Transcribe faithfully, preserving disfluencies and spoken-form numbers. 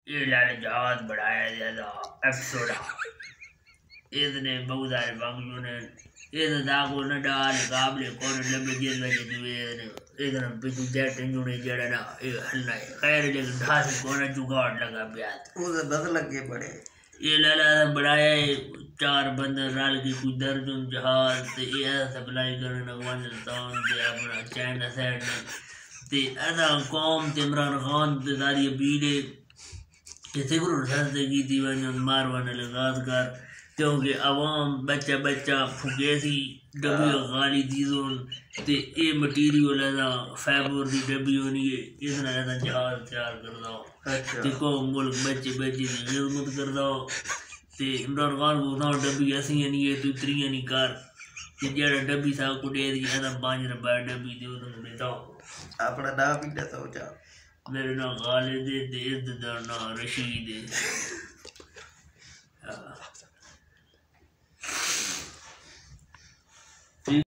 ये लाने जहाज बढ़ाया ज्यादा एपिसोड इसने बहुत सारे फंक्शन है इधर दागो न डाल काबले कौन लंबे जेल में जो है इधर हम पिछू जेट इंजन जड़ा ना ये हल्ला है खैर लेकिन ढास कौन जुगाड़ लगा ब्याज उसे दस लगे पड़े ये लाला बढ़ाया चार बंदर राल की कुछ दर्जन जहाज ते ये सप्लाई करने अफगानिस्तान ते अपना चाइना साइड ते अदा कौम ते इमरान खान ते सारी बीड़े ये सिगरेट सस्ते की थी वजन मारवाने लगा कर क्योंकि अवाम बच्चा बच्चा फुकेसी डब्बी खाली दीजोन ते ए मटीरियल है फाइबर दी डब्बी होनी है इतना ज्यादा जहाज तैयार कर दो ते को मुल्क बच्चे बच्चे की खिदमत कर दो ते इमरान खान को ना डब्बी ऐसी नहीं है तू त्रिया नहीं कर ते जेड़ा डब्बी सा को दे दी है पांच रुपए डब्बी दे तुम देता अपना नाम भी दसो जा मेरे नाम खालिद है ते इस दा नाम रशीद है।